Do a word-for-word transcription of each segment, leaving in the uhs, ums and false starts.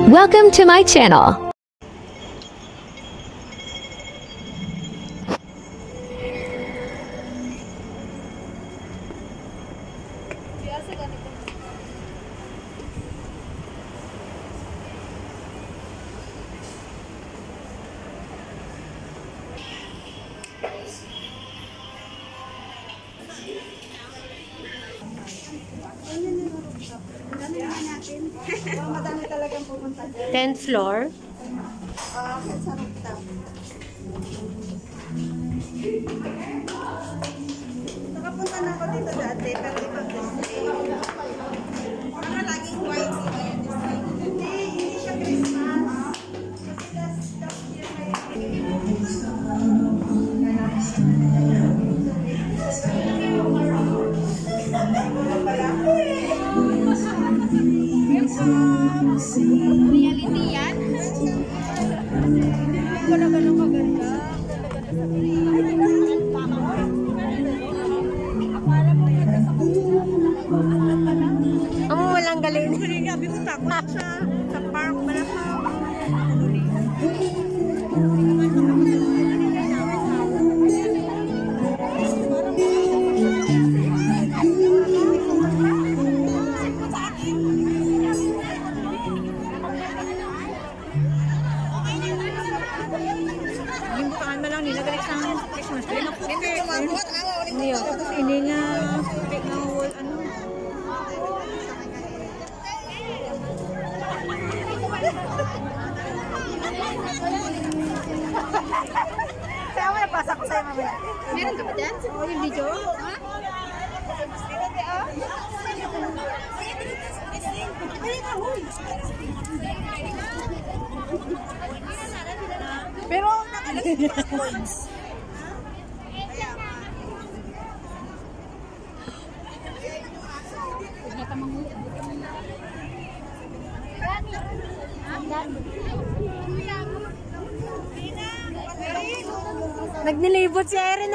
Welcome to my channel. Madami talagang pupunta dyan. tenth floor. Ah, sa rooftop. Nakapunta na ako dito dati, pero ibang display. Para laging white sila yung display. Hindi, hindi siya Christmas. Kasi last, last year kayo. Reality yan? Hindi ko na ganun maganda. Ang walang galing. Sabi ko takot siya sa park malakaw. Yung bukaan na lang nila galit sa Christmas tree. Hindi, Hindi yun. hindi na pick ng wall, ano. Kaya mo napasa ko sa'yo mamaya. Meron ka ba dyan? Yung video? Ha? Pero nakalagay pa coins. Nagnilibot si Erin.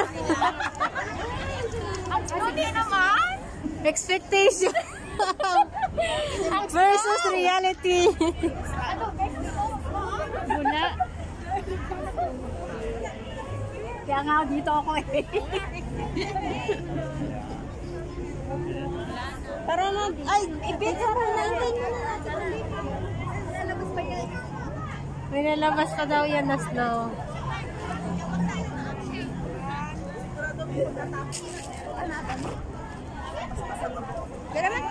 Hindi naman! Expectation versus reality. Wala. Kaya nga dito ako eh. Para mag... Ay, i-picture natin. May nalabas pa daw yan na snow. Pero man.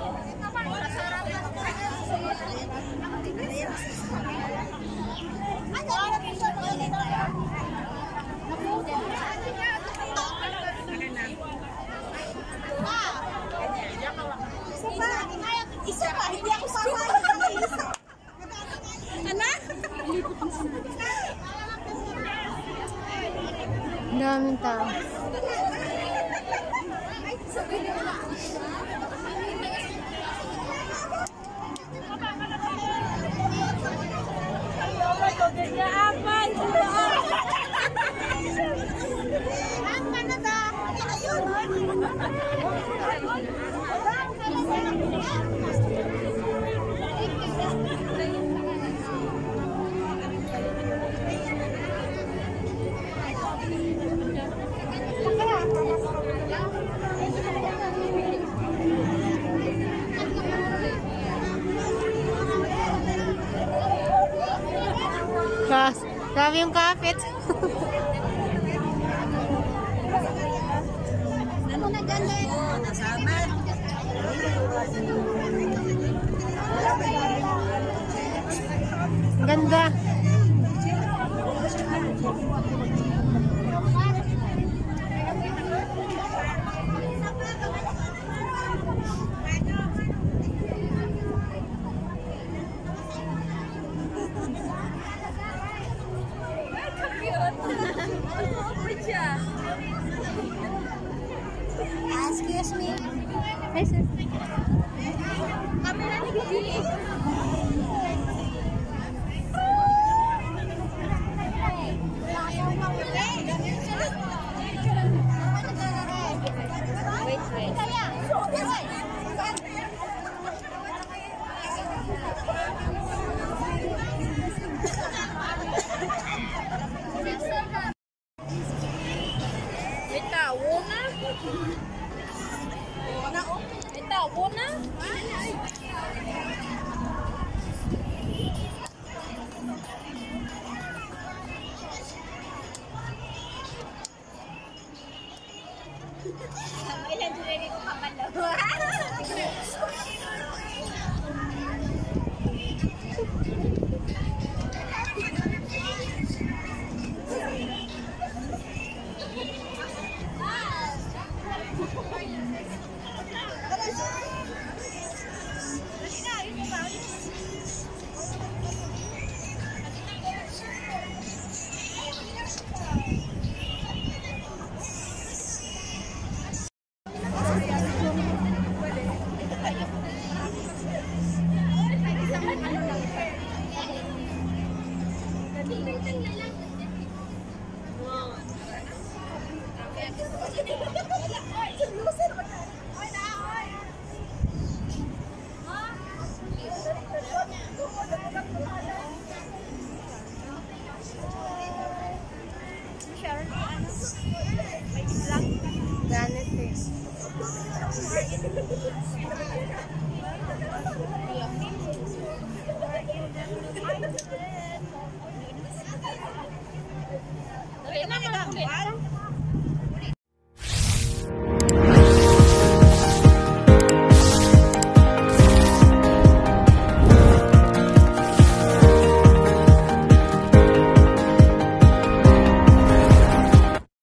Isa pa, hindi ako papayag sa isa. Anak? Ang daming tao. Grabe yung kapit. Ano na ganda yun? Nasaman. Ganda. Excuse me. Hi, sir. Kamera ni Gigi. Wait, wait. Ganit eh. Ito na nagambal.